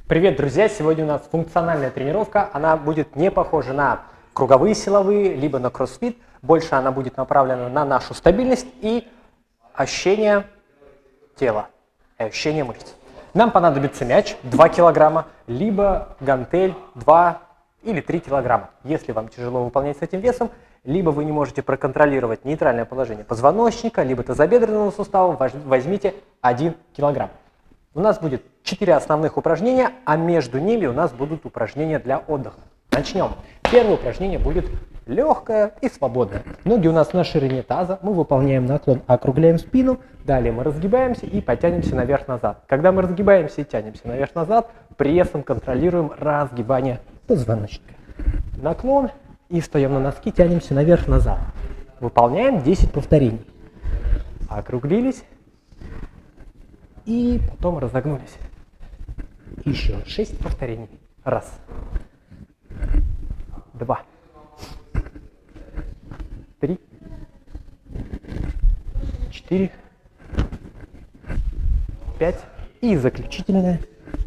Привет, друзья! Сегодня у нас функциональная тренировка. Она будет не похожа на круговые силовые, либо на кроссфит. Больше она будет направлена на нашу стабильность и ощущение тела, ощущение мышц. Нам понадобится мяч 2 килограмма, либо гантель 2 или 3 килограмма. Если вам тяжело выполнять с этим весом, либо вы не можете проконтролировать нейтральное положение позвоночника, либо тазобедренного сустава, возьмите 1 килограмм. У нас будет 4 основных упражнения, а между ними у нас будут упражнения для отдыха. Начнем. Первое упражнение будет легкое и свободное. Ноги у нас на ширине таза, мы выполняем наклон, округляем спину, далее мы разгибаемся и потянемся наверх-назад. Когда мы разгибаемся и тянемся наверх-назад, прессом контролируем разгибание позвоночника. Наклон и встаем на носки, тянемся наверх-назад. Выполняем 10 повторений. Округлились. И потом разогнулись. Еще 6 повторений. 1, 2, 3, 4, 5 и заключительное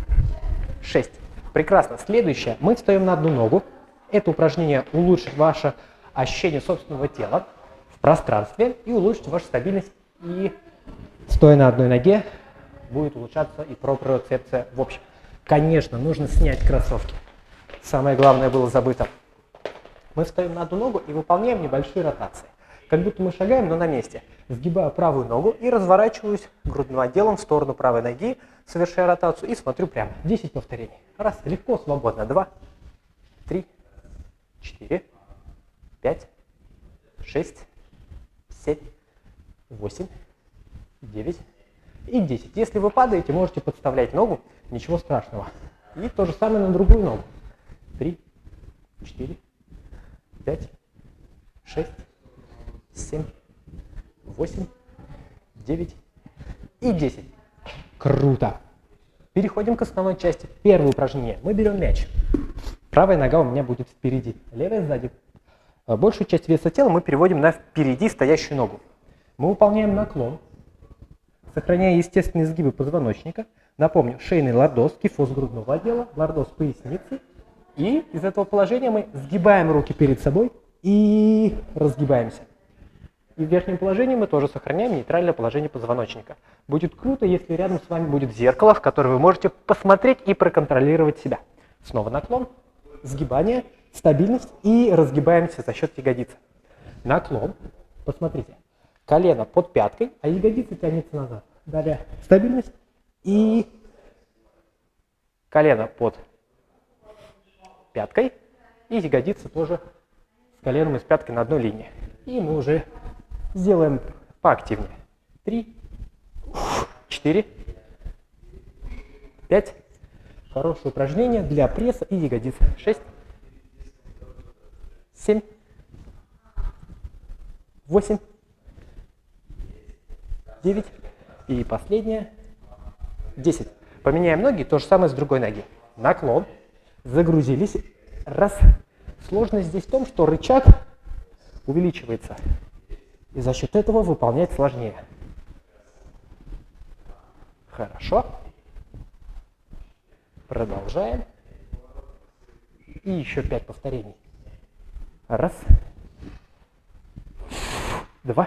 6. Прекрасно. Следующее. Мы встаем на одну ногу. Это упражнение улучшит ваше ощущение собственного тела в пространстве и улучшит вашу стабильность. И стоя на одной ноге, будет улучшаться и проприоцепция в общем. Конечно, нужно снять кроссовки. Самое главное было забыто. Мы встаем на одну ногу и выполняем небольшие ротации. Как будто мы шагаем, но на месте. Сгибаю правую ногу и разворачиваюсь грудным отделом в сторону правой ноги, совершая ротацию и смотрю прямо. 10 повторений. 1, легко, свободно. 2, 3, 4, 5, 6, 7, 8, 9 и 10. Если вы падаете, можете подставлять ногу, ничего страшного. И то же самое на другую ногу. 3, 4, 5, 6, 7, 8, 9 и 10. Круто! Переходим к основной части. Первое упражнение. Мы берем мяч. Правая нога у меня будет впереди, левая сзади. Большую часть веса тела мы переводим на впереди стоящую ногу. Мы выполняем наклон, сохраняя естественные изгибы позвоночника. Напомню, шейный лордоз, кифоз грудного отдела, лордоз поясницы. И из этого положения мы сгибаем руки перед собой и разгибаемся. И в верхнем положении мы тоже сохраняем нейтральное положение позвоночника. Будет круто, если рядом с вами будет зеркало, в которое вы можете посмотреть и проконтролировать себя. Снова наклон, сгибание, стабильность и разгибаемся за счет ягодицы. Наклон, посмотрите. Колено под пяткой, а ягодица тянется назад. Далее стабильность и колено под пяткой и ягодица тоже с коленом и с пяткой на одной линии. И мы уже сделаем поактивнее. 3, 4, 5. Хорошее упражнение для пресса и ягодиц. 6, 7, 8, 9 и последнее 10. Поменяем ноги, то же самое с другой ноги. Наклон, загрузились. 1. Сложность здесь в том, что рычаг увеличивается. И за счет этого выполнять сложнее. Хорошо. Продолжаем. И еще 5 повторений. 1, 2,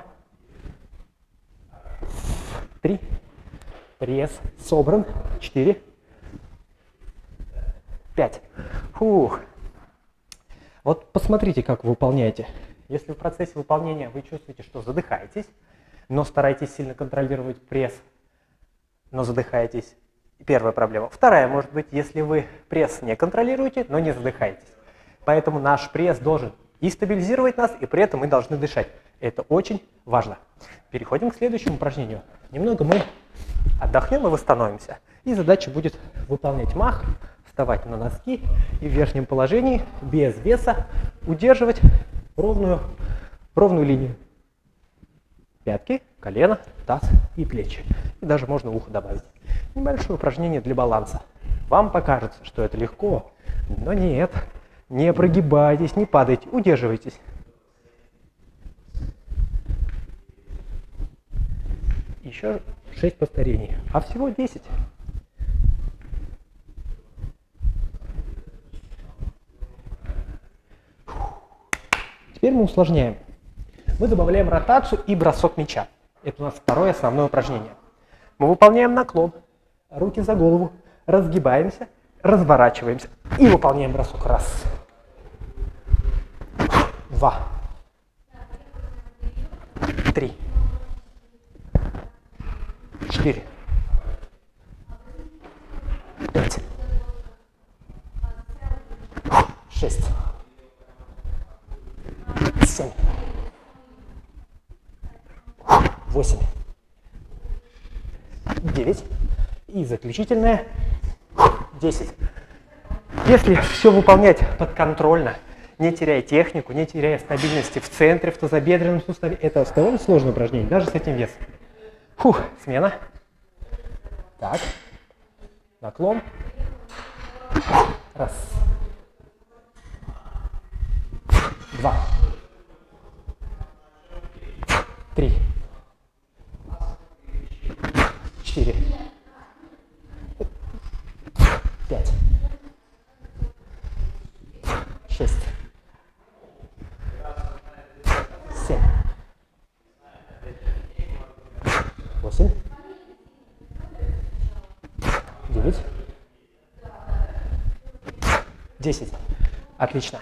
3, пресс собран, 4, 5. Фух. Вот посмотрите, как вы выполняете. Если в процессе выполнения вы чувствуете, что задыхаетесь, но стараетесь сильно контролировать пресс, но задыхаетесь. Первая проблема. Вторая может быть, если вы пресс не контролируете, но не задыхаетесь. Поэтому наш пресс должен и стабилизировать нас, и при этом мы должны дышать. Это очень важно. Переходим к следующему упражнению. Немного мы отдохнем и восстановимся. И задача будет выполнять мах, вставать на носки и в верхнем положении без веса удерживать ровную линию. Пятки, колено, таз и плечи. И даже можно ухо добавить. Небольшое упражнение для баланса. Вам покажется, что это легко, но нет. Не прогибайтесь, не падайте, удерживайтесь. Еще 6 повторений, а всего 10. Теперь мы усложняем. Мы добавляем ротацию и бросок мяча. Это у нас второе основное упражнение. Мы выполняем наклон, руки за голову, разгибаемся, разворачиваемся и выполняем бросок. Раз, два, три, четыре, пять, шесть, семь, 8, 9 и заключительное 10. Если все выполнять подконтрольно, не теряя технику, не теряя стабильности в центре, в тазобедренном суставе, это довольно сложное упражнение, даже с этим весом. Фух, смена. Так, наклон. Раз, два, три, 4, 5, 6, 7, 8, 9, 10. Отлично.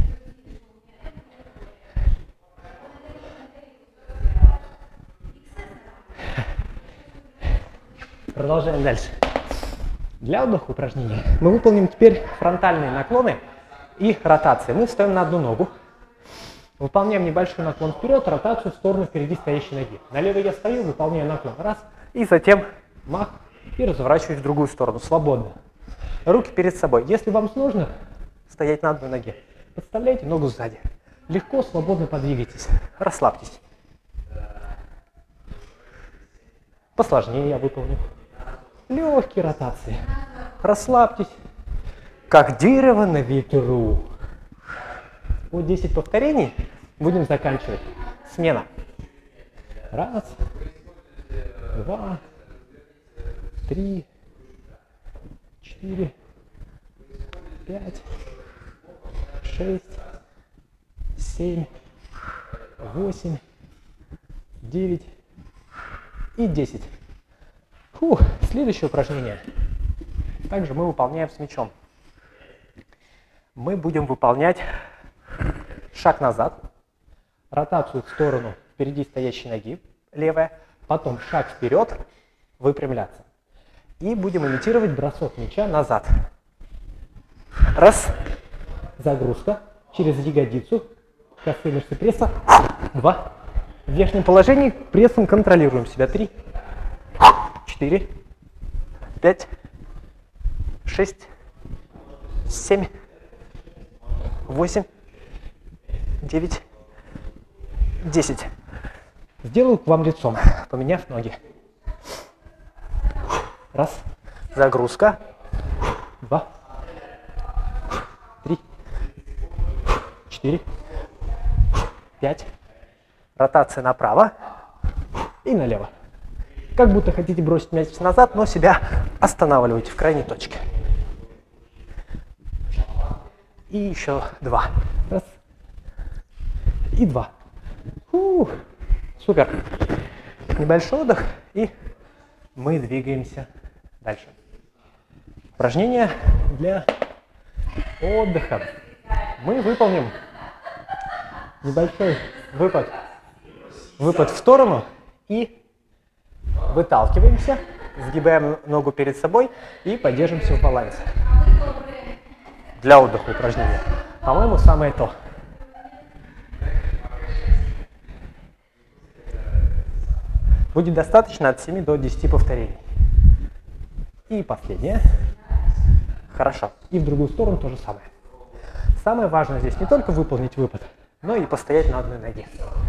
Продолжаем дальше. Для отдыха упражнений мы выполним теперь фронтальные наклоны и ротации. Мы встаем на одну ногу, выполняем небольшой наклон вперед, ротацию в сторону впереди стоящей ноги. На левой я стою, выполняю наклон. Раз, и затем мах, и разворачиваюсь в другую сторону, свободно. Руки перед собой. Если вам сложно стоять на одной ноге, подставляйте ногу сзади. Легко, свободно подвигайтесь, расслабьтесь. Посложнее я выполню. Легкие ротации. Расслабьтесь, как дерево на ветру. Вот 10 повторений. Будем заканчивать. Смена. Раз, два, три, 4, 5, 6, 7, 8, 9 и 10. Фух, следующее упражнение. Также мы выполняем с мячом. Мы будем выполнять шаг назад, ротацию в сторону впереди стоящей ноги, левая, потом шаг вперед, выпрямляться. И будем имитировать бросок мяча назад. Раз, загрузка через ягодицу, косые мышцы пресса. Два. В верхнем положении прессом контролируем себя. 3, 4, 5, 6, 7, 8, 9, 10. Сделаю к вам лицом, поменяв ноги. Раз, загрузка. 2, 3, 4, 5. Ротация направо и налево. Как будто хотите бросить мяч назад, но себя останавливаете в крайней точке. И еще 2. Раз. И 2. Фух. Супер. Небольшой отдых, и мы двигаемся дальше. Упражнение для отдыха. Мы выполним небольшой выпад в сторону и выталкиваемся, сгибаем ногу перед собой и поддерживаемся в балансе. Для отдыха упражнение. По-моему, самое то. Будет достаточно от 7 до 10 повторений. И последнее. Хорошо. И в другую сторону то же самое. Самое важное здесь не только выполнить выпад, но и постоять на одной ноге.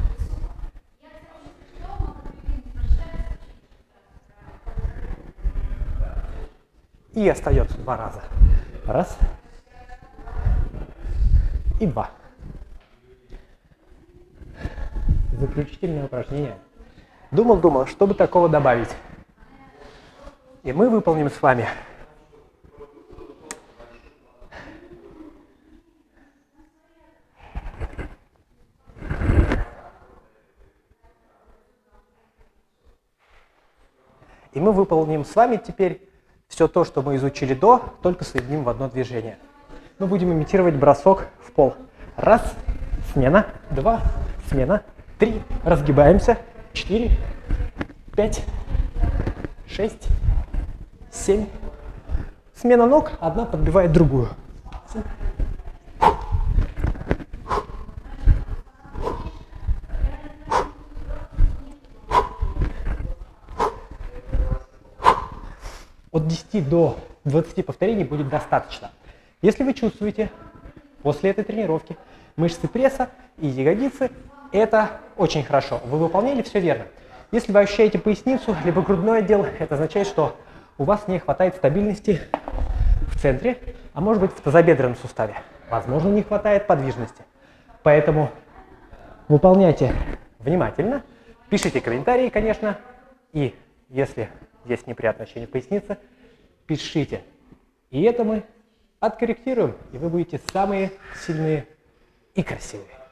И остается 2 раза. Раз. И 2. Заключительное упражнение. Думал, чтобы такого добавить. И мы выполним с вами И мы выполним с вами теперь все то, что мы изучили до, только соединим в одно движение. Мы будем имитировать бросок в пол. Раз, смена, два, смена, три, разгибаемся, 4, 5, 6, 7. Смена ног, одна подбивает другую. От 10 до 20 повторений будет достаточно. Если вы чувствуете после этой тренировки мышцы пресса и ягодицы, это очень хорошо. Вы выполнили все верно. Если вы ощущаете поясницу либо грудной отдел, это означает, что у вас не хватает стабильности в центре, а может быть в тазобедренном суставе. Возможно, не хватает подвижности. Поэтому выполняйте внимательно, пишите комментарии, конечно, и если есть неприятное ощущение поясницы, пишите. И это мы откорректируем, и вы будете самые сильные и красивые.